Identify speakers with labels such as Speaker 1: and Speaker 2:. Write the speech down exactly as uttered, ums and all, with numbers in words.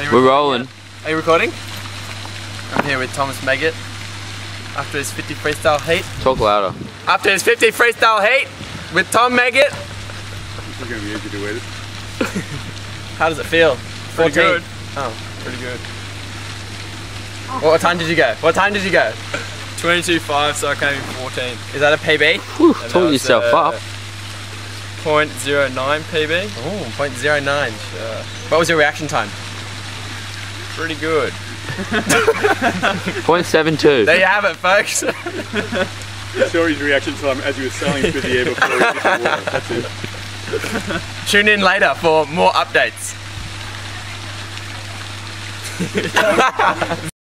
Speaker 1: We're rolling.
Speaker 2: Are you recording? I'm here with Thomas Meggitt after his fifty freestyle heat.
Speaker 1: Talk louder.
Speaker 2: After his fifty freestyle heat with Tom Meggitt.
Speaker 3: This is going to be easy to win.
Speaker 2: How does it feel?
Speaker 3: Pretty good.
Speaker 2: Oh, pretty good. What time did you go? What time did you go?
Speaker 3: twenty-two five, so I came in fourteen.
Speaker 2: Is that a P B?
Speaker 1: Whew, talk yourself
Speaker 3: uh,
Speaker 1: up.
Speaker 3: zero point zero nine P B.
Speaker 2: Oh, point zero nine. Sure. What was your reaction time?
Speaker 3: Pretty good.
Speaker 1: point seven two.
Speaker 2: There you have it, folks.
Speaker 3: Saw his reaction time as he was sailing through the air before he hit the water. That's it.
Speaker 2: Tune in later for more updates.